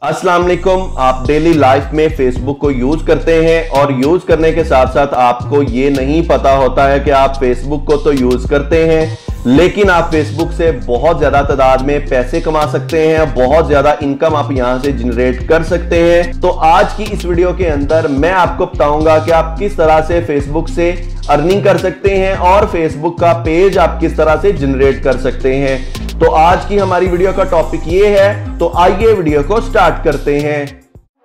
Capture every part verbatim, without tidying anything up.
अस्सलाम वालेकुम। आप डेली लाइफ में फेसबुक को यूज करते हैं और यूज करने के साथ साथ आपको ये नहीं पता होता है कि आप फेसबुक को तो यूज करते हैं, लेकिन आप फेसबुक से बहुत ज्यादा तादाद में पैसे कमा सकते हैं, बहुत ज्यादा इनकम आप यहां से जनरेट कर सकते हैं। तो आज की इस वीडियो के अंदर मैं आपको बताऊंगा कि आप किस तरह से फेसबुक से अर्निंग कर सकते हैं और फेसबुक का पेज आप किस तरह से जनरेट कर सकते हैं। तो आज की हमारी वीडियो का टॉपिक ये है, तो आइए वीडियो को स्टार्ट करते हैं।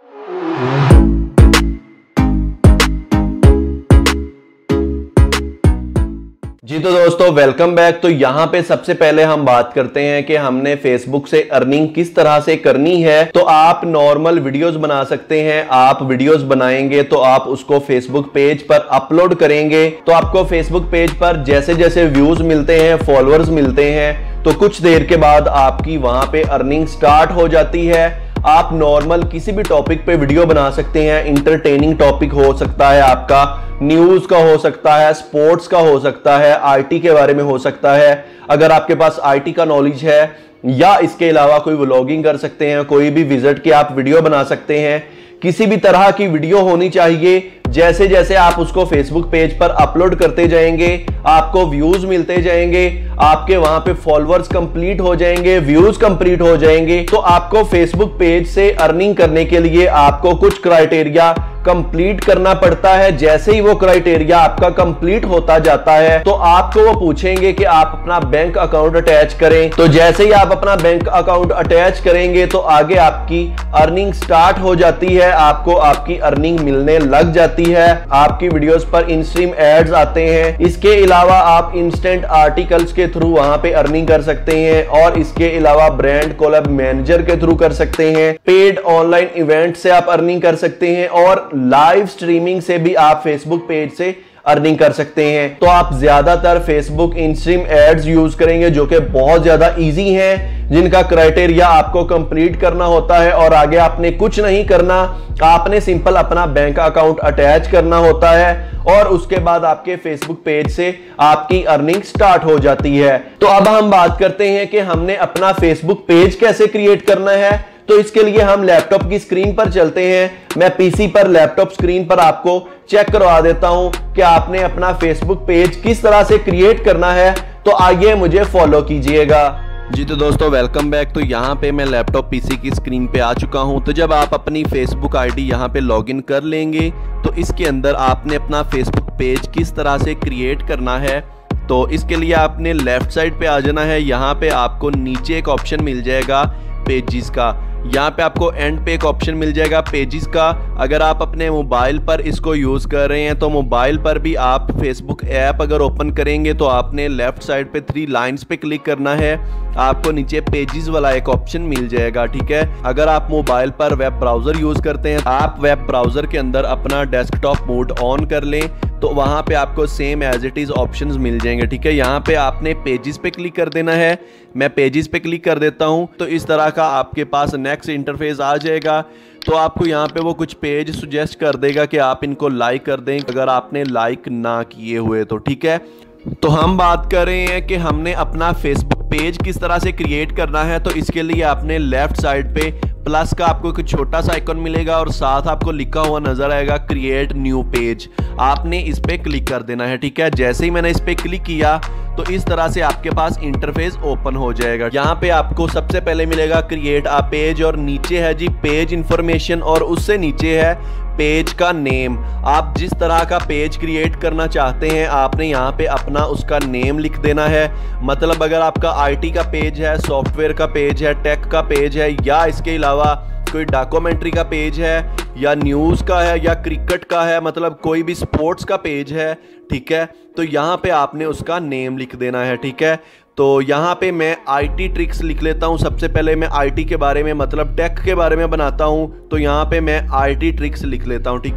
जी तो दोस्तों वेलकम बैक। तो यहां पे सबसे पहले हम बात करते हैं कि हमने फेसबुक से अर्निंग किस तरह से करनी है। तो आप नॉर्मल वीडियोस बना सकते हैं। आप वीडियोस बनाएंगे तो आप उसको फेसबुक पेज पर अपलोड करेंगे, तो आपको फेसबुक पेज पर जैसे जैसे व्यूज मिलते हैं, फॉलोअर्स मिलते हैं, तो कुछ देर के बाद आपकी वहां पे अर्निंग स्टार्ट हो जाती है। आप नॉर्मल किसी भी टॉपिक पे वीडियो बना सकते हैं। इंटरटेनिंग टॉपिक हो सकता है, आपका न्यूज का हो सकता है, स्पोर्ट्स का हो सकता है, आईटी के बारे में हो सकता है। अगर आपके पास आईटी का नॉलेज है, या इसके अलावा कोई व्लॉगिंग कर सकते हैं, कोई भी विजिट की आप वीडियो बना सकते हैं। किसी भी तरह की वीडियो होनी चाहिए। जैसे जैसे आप उसको फेसबुक पेज पर अपलोड करते जाएंगे, आपको व्यूज मिलते जाएंगे, आपके वहां पे फॉलोअर्स कंप्लीट हो जाएंगे, व्यूज कंप्लीट हो जाएंगे। तो आपको फेसबुक पेज से अर्निंग करने के लिए आपको कुछ क्राइटेरिया कंप्लीट करना पड़ता है। जैसे ही वो क्राइटेरिया आपका कंप्लीट होता जाता है तो आपको वो पूछेंगे कि आप अपना बैंक अकाउंट अटैच करें। तो जैसे ही आप अपना बैंक अकाउंट अटैच करेंगे तो आगे आपकी अर्निंग स्टार्ट हो जाती है। आपको आपकी अर्निंग मिलने लग जाती है। आपकी वीडियोस पर इन स्ट्रीम एड्स आते हैं। इसके अलावा आप इंस्टेंट आर्टिकल्स के थ्रू वहां पे अर्निंग कर सकते हैं, और इसके अलावा ब्रांड कोलैब मैनेजर के थ्रू कर सकते हैं। पेड ऑनलाइन इवेंट से आप अर्निंग कर सकते हैं, और लाइव स्ट्रीमिंग से भी आप फेसबुक पेज से अर्निंग कर सकते हैं। तो आप ज्यादातर Facebook in stream ads use करेंगे, जो कि बहुत ज्यादा इजी हैं, जिनका क्राइटेरिया आपको कंप्लीट करना होता है, और आगे आपने कुछ नहीं करना। आपने सिंपल अपना बैंक अकाउंट अटैच करना होता है, और उसके बाद आपके फेसबुक पेज से आपकी अर्निंग स्टार्ट हो जाती है। तो अब हम बात करते हैं कि हमने अपना फेसबुक पेज कैसे क्रिएट करना है। तो इसके लिए हम लैपटॉप की स्क्रीन पर चलते हैं। मैं पीसी पर लैपटॉप स्क्रीन पर आपको चेक करवा देता हूं कि आपने अपना फेसबुक पेज किस तरह से क्रिएट करना है। तो आइए मुझे फॉलो कीजिएगा। जी तो दोस्तों वेलकम बैक। तो यहाँ पे मैं लैपटॉप पीसी की स्क्रीन पे आ चुका हूँ। तो जब आप अपनी फेसबुक आईडी यहाँ पे लॉगिन कर लेंगे तो इसके अंदर आपने अपना फेसबुक पेज किस तरह से क्रिएट करना है। तो इसके लिए आपने लेफ्ट साइड पे आ जाना है। यहाँ पे आपको नीचे एक ऑप्शन मिल जाएगा पेजेस का। यहाँ पे आपको एंड पे एक ऑप्शन मिल जाएगा पेजेस का। अगर आप अपने मोबाइल पर इसको यूज कर रहे हैं तो मोबाइल पर भी आप फेसबुक ऐप अगर ओपन करेंगे तो आपने लेफ्ट साइड पे थ्री लाइंस पे क्लिक करना है। आपको नीचे पेजेस वाला एक ऑप्शन मिल जाएगा, ठीक है। अगर आप मोबाइल पर वेब ब्राउजर यूज करते हैं, आप वेब ब्राउजर के अंदर अपना डेस्कटॉप मोड ऑन कर लें तो वहां पे आपको same as it is options मिल जाएंगे, ठीक है। यहाँ पे आपने पेजेस पे क्लिक कर देना है। मैं पेजेस पे क्लिक कर देता हूँ तो इस तरह का आपके पास नेक्स्ट इंटरफेस आ जाएगा। तो आपको यहाँ पे वो कुछ पेज सुजेस्ट कर देगा कि आप इनको लाइक कर दें, अगर आपने लाइक ना किए हुए तो, ठीक है। तो हम बात कर रहे हैं कि हमने अपना फेसबुक पेज किस तरह से क्रिएट करना है। तो इसके लिए आपने लेफ्ट साइड पे प्लस का आपको एक छोटा सा आइकन मिलेगा, और साथ आपको लिखा हुआ नजर आएगा क्रिएट न्यू पेज। आपने इस पे क्लिक कर देना है, ठीक है। जैसे ही मैंने इस पे क्लिक किया तो इस तरह से आपके पास इंटरफेस ओपन हो जाएगा। यहाँ पे आपको सबसे पहले मिलेगा क्रिएट अ पेज, और नीचे है जी पेज इंफॉर्मेशन, और उससे नीचे है पेज का नेम। आप जिस तरह का पेज क्रिएट करना चाहते हैं आपने यहाँ पे अपना उसका नेम लिख देना है। मतलब अगर आपका आईटी का पेज है, सॉफ्टवेयर का पेज है, टेक का पेज है, या इसके अलावा कोई डॉक्यूमेंट्री का पेज है, या न्यूज़ का है, या क्रिकेट का है, मतलब कोई भी स्पोर्ट्स का पेज है, ठीक है। तो यहाँ पे आपने उसका नेम लिख देना है, ठीक है। तो यहाँ पे मैं आईटी ट्रिक्स लिख लेता हूँ। सबसे पहले मैं आईटी के बारे में, मतलब टेक के बारे में बनाता हूँ, तो यहाँ पे मैं आईटी ट्रिक्स लिख लेता हूँ, ठीक है।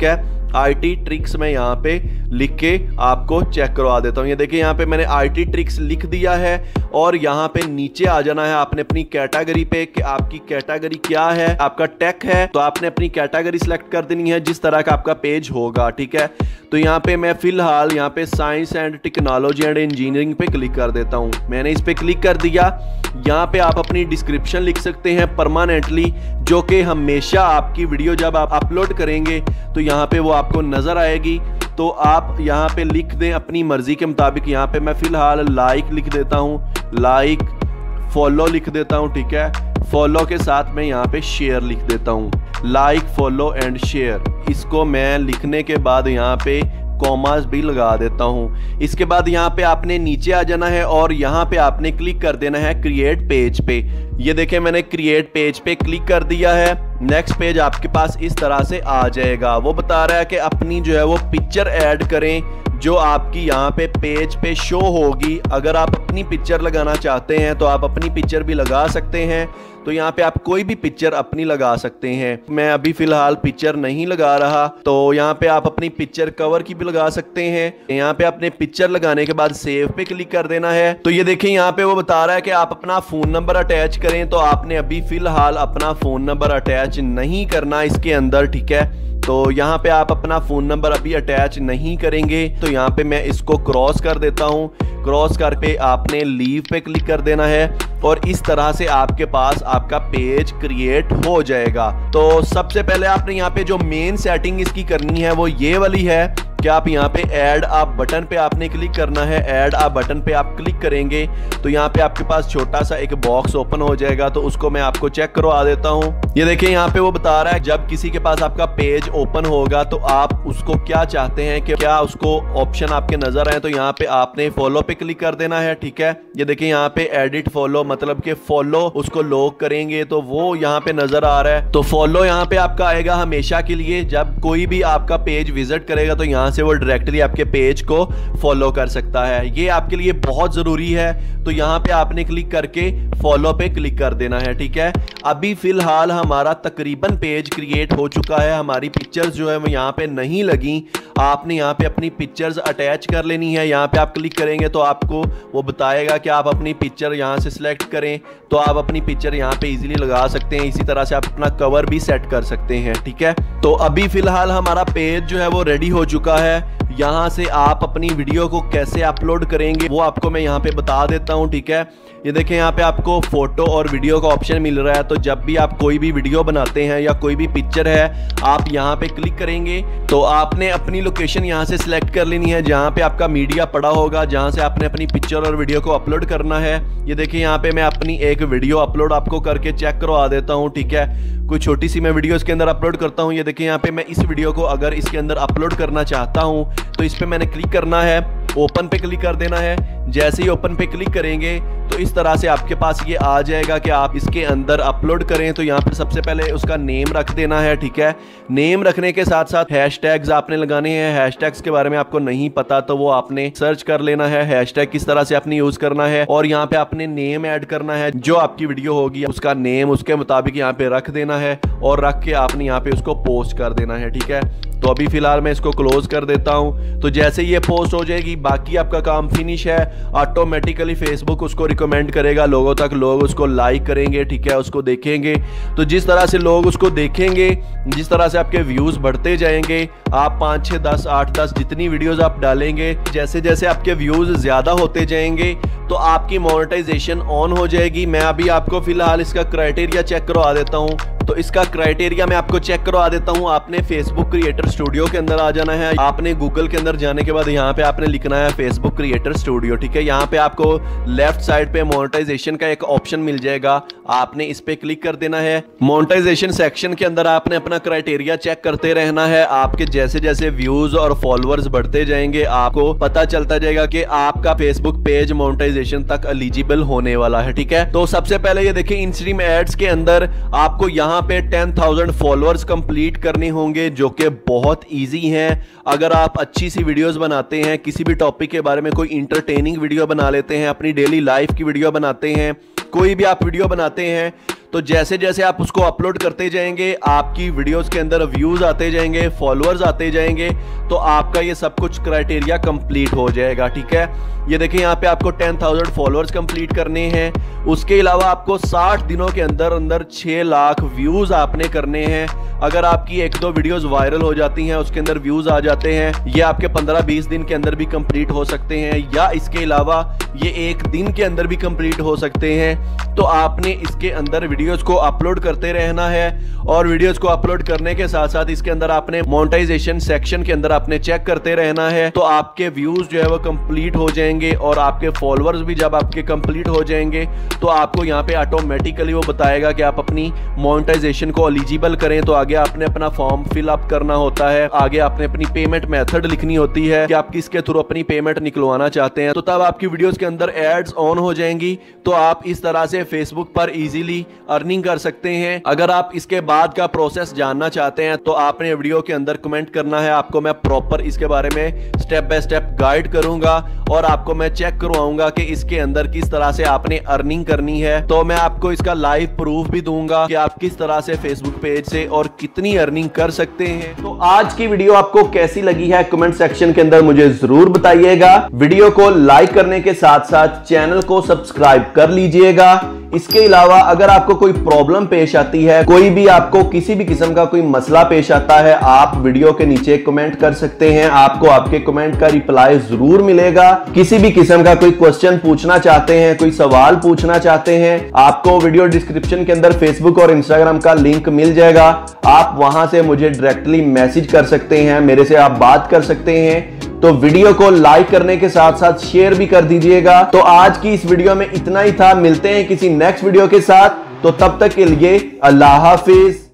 आईटी ट्रिक्स मैं यहाँ पे लिख के आपको चेक करवा देता हूँ। ये देखिए यहाँ पे मैंने आईटी ट्रिक्स लिख दिया है और यहाँ पे नीचे आ जाना है आपने अपनी कैटेगरी पे कि आपकी कैटेगरी क्या है। आपका टेक है तो आपने अपनी कैटेगरी सिलेक्ट कर देनी है जिस तरह का आपका पेज होगा, ठीक है। तो यहाँ पे मैं फिलहाल यहाँ पे science and technology and engineering पे क्लिक कर देता हूँ। मैंने इस पे क्लिक कर दिया। यहाँ पे आप अपनी डिस्क्रिप्शन लिख सकते हैं परमानेंटली, जो कि हमेशा आपकी वीडियो जब आप अपलोड करेंगे तो यहाँ पे वो आपको नजर आएगी। तो आप यहाँ पे लिख दें अपनी मर्जी के मुताबिक। यहाँ पे मैं फिलहाल लाइक लिख देता हूँ, लाइक फॉलो लिख देता हूँ, ठीक है। फॉलो के साथ मैं यहाँ पे शेयर लिख देता हूँ, लाइक फॉलो एंड शेयर। इसको मैं लिखने के बाद यहाँ पे कॉमास भी लगा देता हूँ। इसके बाद यहाँ पे आपने नीचे आ जाना है और यहाँ पे आपने क्लिक कर देना है क्रिएट पेज पे। ये देखें मैंने क्रिएट पेज पे क्लिक कर दिया है। नेक्स्ट पेज आपके पास इस तरह से आ जाएगा। वो बता रहा है कि अपनी जो है वो पिक्चर ऐड करें जो आपकी यहाँ पे पेज पे शो होगी। अगर आप अपनी पिक्चर लगाना चाहते हैं तो आप अपनी पिक्चर भी लगा सकते हैं। तो यहाँ पे आप कोई भी पिक्चर अपनी लगा सकते हैं। मैं अभी फिलहाल पिक्चर नहीं लगा रहा, तो यहाँ पे आप अपनी पिक्चर कवर की भी लगा सकते हैं। यहाँ पे अपने पिक्चर लगाने के बाद सेव पे क्लिक कर देना है। तो ये देखें यहाँ पे वो बता रहा है कि आप अपना फोन नंबर अटैच करें, तो आपने अभी फिलहाल अपना फोन नंबर अटैच नहीं करना इसके अंदर, ठीक है। तो यहाँ पे आप अपना फोन नंबर अभी अटैच नहीं करेंगे। तो यहाँ पे मैं इसको क्रॉस कर देता हूँ। क्रॉस करके आपने लीव पे क्लिक कर देना है और इस तरह से आपके पास आपका पेज क्रिएट हो जाएगा। तो सबसे पहले आपने यहाँ पे जो मेन सेटिंग इसकी करनी है वो ये वाली है कि आप यहाँ पे ऐड अ बटन पे आपने क्लिक करना है। ऐड अ बटन पे आप क्लिक करेंगे तो यहाँ पे आपके पास छोटा सा एक बॉक्स ओपन हो जाएगा। तो उसको मैं आपको चेक करवा देता हूँ। ये देखिए यहाँ पे वो बता रहा है जब किसी के पास आपका पेज ओपन होगा तो आप उसको क्या चाहते हैं कि क्या उसको ऑप्शन आपके नजर आए। तो यहाँ पे आपने फॉलो पे क्लिक कर देना है, ठीक है। ये देखिए यहाँ पे एडिट फॉलो, मतलब कि फॉलो उसको लोग करेंगे तो वो यहाँ पे नजर आ रहा है। तो फॉलो यहाँ पे आपका आएगा हमेशा के लिए। जब कोई भी आपका पेज विजिट करेगा तो यहाँ से वो डायरेक्टली आपके पेज को फॉलो कर सकता है। ये आपके लिए बहुत जरूरी है। तो यहाँ पे आपने क्लिक करके फॉलो पे क्लिक कर देना है, ठीक है। अभी फिलहाल हमारा तकरीबन पेज क्रिएट हो चुका है। हमारी पिक्चर्स जो है वो यहाँ पे नहीं लगी। आपने यहाँ पे अपनी पिक्चर्स अटैच कर लेनी है। यहाँ पे आप क्लिक करेंगे तो आपको वो बताएगा कि आप अपनी पिक्चर यहाँ से सिलेक्ट करें, तो आप अपनी पिक्चर यहाँ पे इजीली लगा सकते हैं। इसी तरह से आप अपना कवर भी सेट कर सकते हैं, ठीक है। तो अभी फिलहाल हमारा पेज जो है वो रेडी हो चुका है। यहाँ से आप अपनी वीडियो को कैसे अपलोड करेंगे वो आपको मैं यहाँ पे बता देता हूँ, ठीक है। ये देखें यहाँ पे आपको फोटो और वीडियो का ऑप्शन मिल रहा है। तो जब भी आप कोई भी वीडियो बनाते हैं या कोई भी पिक्चर है, आप यहाँ पे क्लिक करेंगे तो आपने अपनी लोकेशन यहाँ से सिलेक्ट कर लेनी है जहाँ पे आपका मीडिया पड़ा होगा, जहाँ से आपने अपनी पिक्चर और वीडियो को अपलोड करना है। ये देखिए यहाँ पे मैं अपनी एक वीडियो अपलोड आपको करके चेक करवा देता हूँ, ठीक है। कोई छोटी सी मैं वीडियो इसके अंदर अपलोड करता हूँ। ये देखिए यहाँ पे मैं इस वीडियो को अगर इसके अंदर अपलोड करना चाहता हूँ तो इस पे मैंने क्लिक करना है, ओपन पे क्लिक कर देना है। जैसे ही ओपन पे क्लिक करेंगे तो इस तरह से आपके पास ये आ जाएगा कि आप इसके अंदर अपलोड करें। तो यहाँ पे सबसे पहले उसका नेम रख देना है, ठीक है। नेम रखने के साथ साथ हैशटैग्स आपने लगाने हैं। हैशटैग्स के बारे में आपको नहीं पता तो वो आपने सर्च कर लेना है, हैशटैग किस तरह से आपने यूज करना है। और यहाँ पे आपने नेम ऐड करना है, जो आपकी वीडियो होगी उसका नेम उसके मुताबिक यहाँ पे रख देना है और रख के आपने यहाँ पे उसको पोस्ट कर देना है, ठीक है। तो अभी फिलहाल मैं इसको क्लोज कर देता हूं। तो जैसे ये पोस्ट हो जाएगी बाकी आपका काम फिनिश है। ऑटोमेटिकली फेसबुक उसको रिकमेंड करेगा लोगों तक, लोग उसको लाइक करेंगे, ठीक है, उसको देखेंगे। तो जिस तरह से लोग उसको देखेंगे, जिस तरह से आपके व्यूज बढ़ते जाएंगे, आप पाँच छः दस आठ दस जितनी वीडियोस आप डालेंगे, जैसे जैसे आपके व्यूज ज्यादा होते जाएंगे तो आपकी मोनेटाइजेशन ऑन हो जाएगी। मैं अभी आपको फिलहाल इसका क्राइटेरिया चेक करवा देता हूँ। तो इसका क्राइटेरिया मैं आपको चेक करवा देता हूँ। आपने फेसबुक क्रिएटर स्टूडियो के अंदर आ जाना है। आपने गूगल के अंदर जाने के बाद यहाँ पे आपने लिखना है फेसबुक क्रिएटर स्टूडियो, ठीक है। यहाँ पे आपको लेफ्ट साइड पे मोनेटाइजेशन का एक ऑप्शन मिल जाएगा, आपने इस पे क्लिक कर देना है। मोनेटाइजेशन सेक्शन के अंदर आपने अपना क्राइटेरिया चेक करते रहना है। आपके जैसे जैसे व्यूज और फॉलोअर्स बढ़ते जाएंगे आपको पता चलता जाएगा कि आपका फेसबुक पेज मोनेटाइजेशन तक एलिजिबल होने वाला है, ठीक है। तो सबसे पहले ये देखिए इनस्ट्रीम एड्स के अंदर आपको यहाँ पे टेन थाउजेंड फॉलोअर्स कंप्लीट करने होंगे, जो कि बहुत इजी हैं। अगर आप अच्छी सी वीडियोस बनाते हैं, किसी भी टॉपिक के बारे में कोई इंटरटेनिंग वीडियो बना लेते हैं, अपनी डेली लाइफ की वीडियो बनाते हैं, कोई भी आप वीडियो बनाते हैं, तो जैसे जैसे आप उसको अपलोड करते जाएंगे आपकी वीडियोस के अंदर व्यूज आते जाएंगे, फॉलोअर्स आते जाएंगे, तो आपका ये सब कुछ क्राइटेरिया कंप्लीट हो जाएगा। ठीक है, ये देखिए यहाँ पे आपको टेन थाउजेंड फॉलोअर्स कंप्लीट करने हैं। उसके अलावा आपको साठ दिनों के अंदर अंदर छह लाख व्यूज आपने करने हैं। अगर आपकी एक दो वीडियोस वायरल हो जाती हैं, उसके अंदर व्यूज आ जाते हैं, ये आपके पंद्रह बीस दिन के अंदर भी कंप्लीट हो सकते हैं, या इसके अलावा ये एक दिन के अंदर भी कंप्लीट हो सकते हैं। तो आपने इसके अंदर वीडियोस को अपलोड करते रहना है, और वीडियोस को अपलोड करने के साथ साथ इसके अंदर आपने मोनेटाइजेशन सेक्शन के अंदर आपने चेक करते रहना है। तो आपके व्यूज जो है वो कंप्लीट हो जाएंगे, और आपके फॉलोअर्स भी जब आपके कंप्लीट हो जाएंगे तो आपको यहाँ पे ऑटोमेटिकली वो बताएगा कि आप अपनी मोनेटाइजेशन को एलिजिबल करें। तो आगे आपने अपना फॉर्म फिल अप करना होता है, आगे आपने अपनी पेमेंट मेथड लिखनी होती है कि आप किसके थ्रू अपनी पेमेंट निकलवाना चाहते हैं। तो तब आपकी वीडियोस के अंदर एड्स ऑन हो जाएंगी, तो आप इस तरह से फेसबुक पर इजीली अर्निंग कर सकते हैं। अगर आप इसके बाद का प्रोसेस जानना चाहते हैं तो आपने वीडियो के अंदर कमेंट करना है, आपको मैं प्रॉपर इसके बारे में स्टेप बाय स्टेप गाइड करूंगा, और आपको मैं चेक करवाऊंगा कि इसके अंदर किस तरह से आपने अर्निंग करनी है। तो मैं आपको इसका लाइव प्रूफ भी दूंगा कि आप किस तरह से फेसबुक पेज से और कितनी अर्निंग कर सकते हैं। तो आज की वीडियो आपको कैसी लगी है कमेंट सेक्शन के अंदर मुझे जरूर बताइएगा। वीडियो को लाइक करने के साथ साथ चैनल को सब्सक्राइब कर लीजिएगा। इसके अलावा अगर आपको कोई प्रॉब्लम पेश आती है, कोई भी आपको किसी भी किस्म का कोई मसला पेश आता है, आप वीडियो के नीचे कमेंट कर सकते हैं, आपको आपके कमेंट का रिप्लाई जरूर मिलेगा। किसी भी किस्म का कोई क्वेश्चन पूछना चाहते हैं, कोई सवाल पूछना चाहते हैं, आपको वीडियो डिस्क्रिप्शन के अंदर फेसबुक और इंस्टाग्राम का लिंक मिल जाएगा, आप वहां से मुझे डायरेक्टली मैसेज कर सकते हैं, मेरे से आप बात कर सकते हैं। तो वीडियो को लाइक करने के साथ साथ शेयर भी कर दीजिएगा। तो आज की इस वीडियो में इतना ही था, मिलते हैं किसी नेक्स्ट वीडियो के साथ, तो तब तक के लिए अल्लाह हाफिज।